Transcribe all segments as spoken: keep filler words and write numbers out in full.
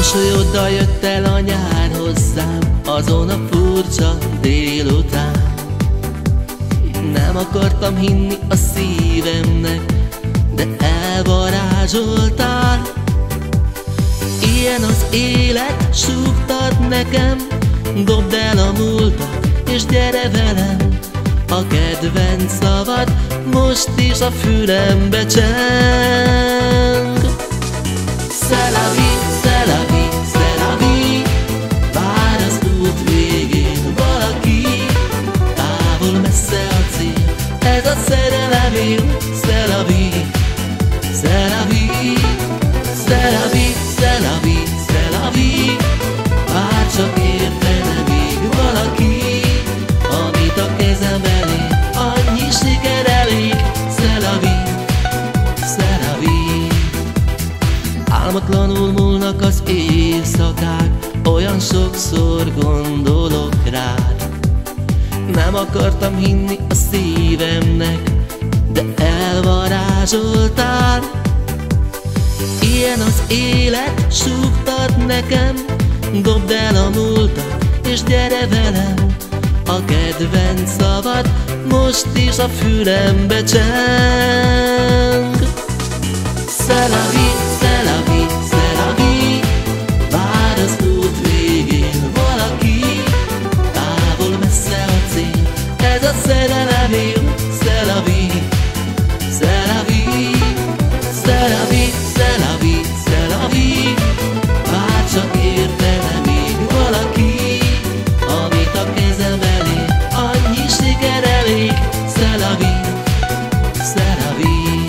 Mosolyoddal jött el a nyár hozzám azon a furcsa délután. Nem akartam hinni a szívemnek, de elvarázsoltál. Ilyen az élet, súgtad nekem, dobd el a múltat és gyere velem. A kedvenc szavad most is a fülembe cseng. C'est la vie, c'est la vie, c'est la vie. Vár az út végén valaki, távol messze a cél, ez a szerelem jó. C'est la vie, c'est la vie, c'est la vie, c'est la vie, c'est la vie. Vár csak értene még valaki, amit a kezem elé, annyi siker elég. C'est la vie, c'est la vie. Álmatlanul múlnak az éjszakák, olyan sokszor gondolok rád. Nem akartam hinni a szívemnek, de elvarázsoltál. Ilyen az élet, súgtad nekem, dobd el a múltat és gyere velem. A kedvenc szavad most is a fülembe cseng. C'est la vie, c'est la vie, c'est la vie. Vár az út végén valaki, távol messze a cél, ez a szerelem jó. C'est la vie, c'est la vie, c'est la vie, c'est la vie, c'est la vie. Vár csak értene még valaki, amit a kezem elé, annyi siker elég. C'est la vie, c'est la vie.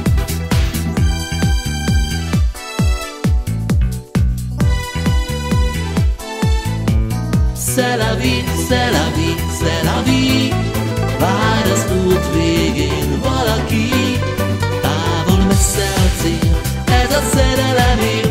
C'est la vie, c'est la vie, c'est la vie. Vár az út végén valaki, távol messze a cél, ez a szerelem jó.